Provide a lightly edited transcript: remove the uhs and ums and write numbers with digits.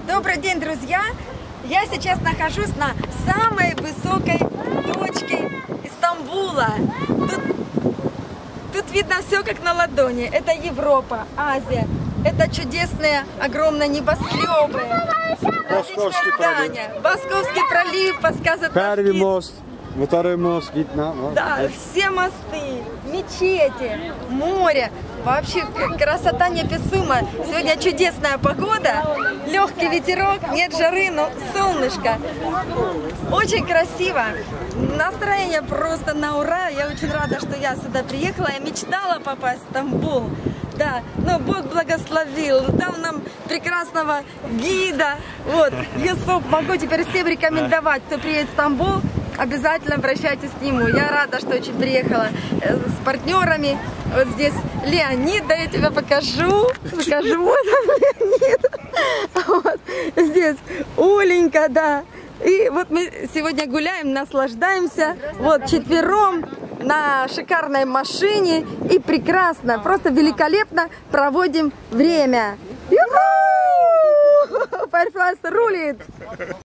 Добрый день, друзья! Я сейчас нахожусь на самой высокой точке Стамбула. Тут видно все как на ладони. Это Европа, Азия. Это чудесные, огромные небоскребы. Басковский пролив. Басковский пролив подсказывает. Первый мост, второй мост, видно. Да, все мосты, мечети, море. Вообще красота неописуемая. Сегодня чудесная погода, легкий ветерок, нет жары, но солнышко. Очень красиво. Настроение просто на ура. Я очень рада, что я сюда приехала. Я мечтала попасть в Стамбул. Да, но Бог благословил. Дал нам прекрасного гида. Вот, Юсуп, могу теперь всем рекомендовать, кто приедет в Стамбул. Обязательно обращайтесь к нему. Я рада, что очень приехала с партнерами. Вот здесь Леонид, да, я тебя покажу. Вот он, Леонид. Вот. Здесь Оленька, да. И вот мы сегодня гуляем, наслаждаемся. Вот четвером на шикарной машине. И прекрасно, просто великолепно проводим время. Файрфлайс рулит!